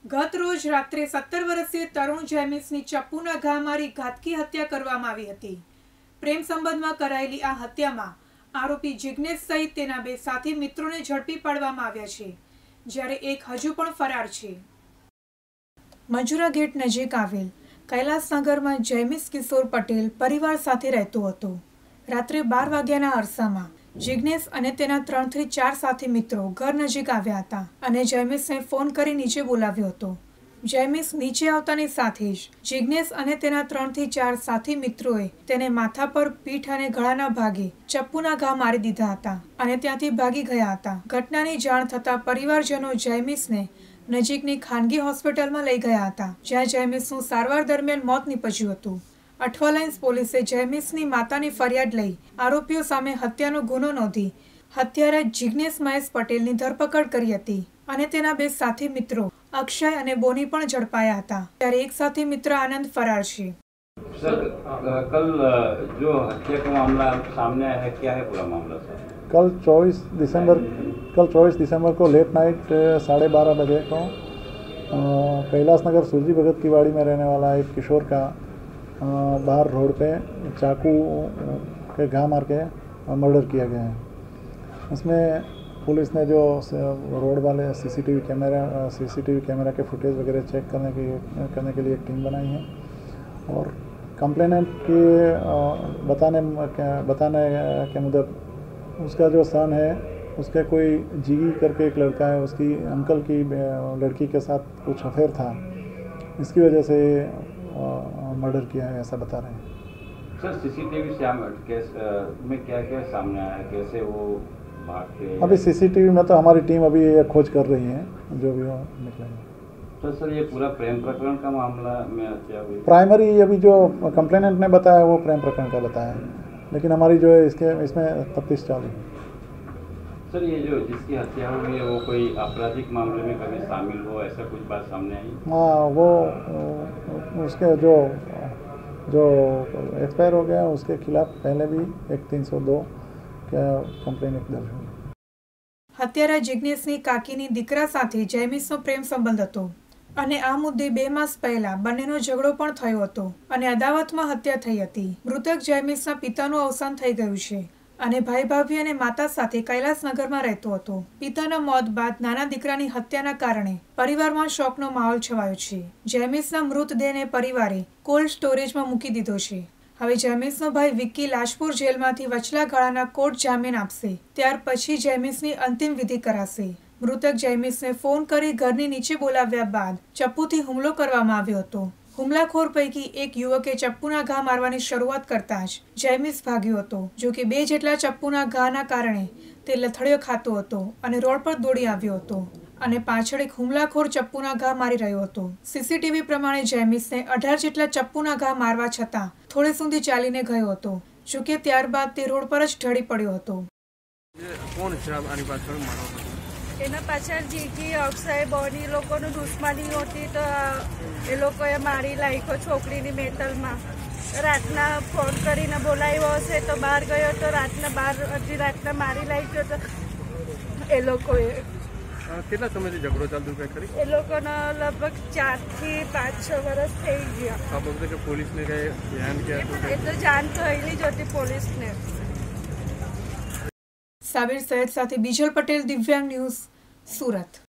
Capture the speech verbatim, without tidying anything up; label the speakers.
Speaker 1: ગત રોજ રાત્રે સત્તર વર્ષીય તરુણ જૈમિસની ચપ્પુના ઘા મારી ઘાતકી હત્યા કરવામાં આવી હતી। પ્રેમ સંબંધમાં કરાયેલી આ હત્યામાં આરોપી જિગ્નેશ સહિત તેના બે સાથી મિત્રોને ઝડપી પાડવામાં આવ્યા છે, જ્યારે એક હજુ પણ ફરાર છે। મંજુરા ગેટ નજીક આવેલ કૈલાસનગરમાં જૈમિસ કિશોર પટેલ પરિવાર સાથે રહેતો હતો। રાત્રે બાર વાગ્યાના અરસામાં જિગ્નેશ અને તેના ત્રણથી ચાર સાથી મિત્રો ઘર નજીક આવ્યા હતા અને જૈમિસને ફોન કરી નીચે બોલાવ્યો હતો। જૈમિસ નીચે આવતાની સાથે જ જિગ્નેશ અને તેના ત્રણથી ચાર સાથી મિત્રોએ તેને માથા પર, પીઠ અને ગળાના ભાગે ચપ્પુના ઘા મારી દીધા હતા અને ત્યાંથી ભાગી ગયા હતા। ઘટનાની જાણ થતાં પરિવારજનો જૈમિસને નજીકની ખાનગી હોસ્પિટલમાં લઈ ગયા હતા, જ્યાં જૈમિસનું સારવાર દરમિયાન મોત નીપજ્યું હતું। અઠવાલાઇન્સ પોલીસે જૈમિસની માતાની ફરિયાદ લઈ આરોપીઓ સામે હત્યાનો ગુનો નોંધી હત્યારા જિગ્નેશ મહેશ પટેલની ધરપકડ કરી હતી અને તેના બે સાથી મિત્રો અક્ષય અને બોની પણ ઝડપાયા હતા, ત્યારે એક સાથી મિત્ર આનંદ ફરાર છે।
Speaker 2: सर कल जो हत्या का मामला सामने आया है, क्या है पूरा मामला सर?
Speaker 3: कल चौबीस दिसंबर कल चौबीस दिसंबर को लेट नाइट साढ़े बारह बजे को कैलासनगर सूरजी भगत की वाड़ी में रहने वाला एक किशोर का बाहर रोड पे चाकू के घा मार के मर्डर किया गया है। इसमें पुलिस ने जो रोड वाले सीसीटीवी कैमरा सीसीटीवी कैमरा के फुटेज वगैरह चेक करने की करने के लिए एक टीम बनाई है और कंप्लेनेंट के बताने बताने के मुताबिक उसका जो सन है, उसका कोई जीगी करके एक लड़का है, उसकी अंकल की लड़की के साथ कुछ अफेयर था, इसकी वजह से मर्डर किया है, ऐसा बता रहे हैं।
Speaker 2: सर सीसीटीवी में क्या क्या सामने आया है, कैसे वो भाग के?
Speaker 3: अभी सीसीटीवी में तो हमारी टीम अभी ये खोज कर रही है, जो भी हो निकलेगा।
Speaker 2: तो सर ये पूरा प्रेम प्रकरण का मामला में हत्या हुई?
Speaker 3: प्राइमरी अभी जो कंप्लेनेंट ने बताया वो प्रेम प्रकरण का बताया, लेकिन हमारी जो है इसके इसमें तफ्तीश चालू है।
Speaker 2: सर ये जो जिसकी हत्या हुई है वो कोई आपराधिक मामले में कभी शामिल हो, ऐसा कुछ बात सामने आई?
Speaker 3: हाँ, वो उसके जो जो एक्सपायर हो गया उसके खिलाफ पहले भी एक तीन सौ दो का कंप्लेन एक दर्ज हुई।
Speaker 1: હત્યારા જિગ્નેશની કાકીની દીકરા સાથે જૈમિસનો પ્રેમ સંબંધ હતો અને આ મુદ્દે બે માસ પહેલા બંનેનો ઝઘડો પણ થયો હતો અને અદાવતમાં હત્યા થઈ હતી। મૃતક જૈમિસના પિતાનું અવસાન થઈ ગયું છે અને ભાઈ ભાભી અને માતા સાથે કૈલાસનગરમાં રહેતો હતો। પિતાના મોત બાદ નાના દીકરાની હત્યાના કારણે પરિવારમાં શોકનો માહોલ છવાયો છે। જૈમિસના મૃતદેહને પરિવારે કોલ્ડ સ્ટોરેજમાં મૂકી દીધો છે। હવે જૈમિસનો ભાઈ વિક્કી લાજપુર જેલમાંથી વચલા ગાળાના કોર્ટ જામીન આપશે, ત્યાર પછી જૈમિસની અંતિમ વિધિ કરાશે। મૃતક જૈમિસને ફોન કરી ઘરની નીચે બોલાવ્યા બાદ ચપ્પુથી હુમલો કરવામાં આવ્યો હતો। હુમલાખોર પૈકી એક યુવકે ચપ્પુના ઘા મારવાની શરૂઆત કરતા જ જૈમિસ ભાગ્યો હતો, જો કે બે જેટલા ચપ્પુના ઘાના કારણે તે લથડીઓ ખાતો હતો અને રોડ પર દોડી આવ્યો હતો અને પાછળ એક હુમલાખોર ચપ્પુના ઘા મારી રહ્યો હતો। સીસીટીવી પ્રમાણે જૈમિસને અઢાર જેટલા ચપ્પુના ઘા મારવા છતાં થોડે સુધી ચાલીને ગયો હતો, જો કે ત્યારબાદ તે રોડ પર જ ઢળી પડ્યો હતો।
Speaker 4: એના પાછળ જીગી, અક્ષય, બોની લોકોનું દુશ્મની હતી તો એ લોકોએ મારી નાખ્યો છોકરીની મેટલમાં। રાતના ફોન કરીને બોલાવ્યો હશે તો બહાર ગયો તો રાતના બાર અડધી રાતના મારી નાખ્યો તો એ લોકોએ।
Speaker 5: કેટલા સમયથી ઝઘડો ચાલતો કઈ ખરી?
Speaker 4: એ લોકોનો લગભગ ચાર થી પાંચ છ વર્ષ થઈ ગયા।
Speaker 5: આ બાબતે કે પોલીસને કઈ ધ્યાન કે
Speaker 4: એ તો જાણ થયેલી જ હતી પોલીસને।
Speaker 1: સાબિર સૈયદ સાથે બીજલ પટેલ, દિવ્યાંગ ન્યૂઝ, સુરત।